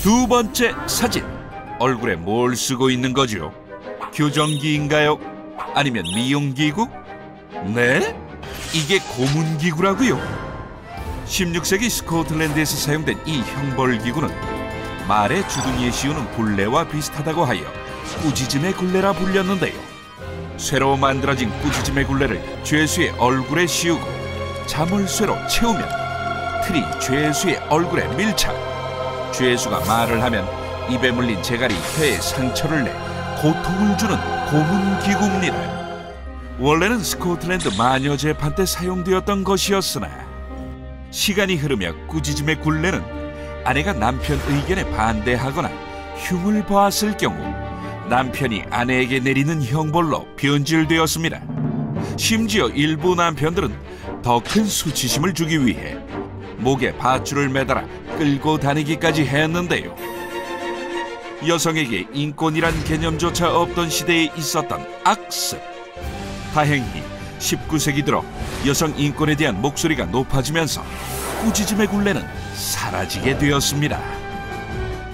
두 번째 사진. 얼굴에 뭘 쓰고 있는 거죠? 교정기인가요? 아니면 미용기구? 네? 이게 고문기구라고요? 16세기 스코틀랜드에서 사용된 이 형벌기구는 말의 주둥이에 씌우는 굴레와 비슷하다고 하여 꾸짖음의 굴레라 불렸는데요. 쇠로 만들어진 꾸짖음의 굴레를 죄수의 얼굴에 씌우고 자물쇠로 채우면 틀이 죄수의 얼굴에 밀착. 죄수가 말을 하면 입에 물린 재갈이 혀에 상처를 내 고통을 주는 고문기구입니다. 원래는 스코틀랜드 마녀 재판 때 사용되었던 것이었으나 시간이 흐르며 꾸짖음의 굴레는 아내가 남편 의견에 반대하거나 흉을 보았을 경우 남편이 아내에게 내리는 형벌로 변질되었습니다. 심지어 일부 남편들은 더 큰 수치심을 주기 위해 목에 밧줄을 매달아 끌고 다니기까지 했는데요. 여성에게 인권이란 개념조차 없던 시대에 있었던 악습. 다행히 19세기 들어 여성 인권에 대한 목소리가 높아지면서 꾸짖음의 굴레는 사라지게 되었습니다.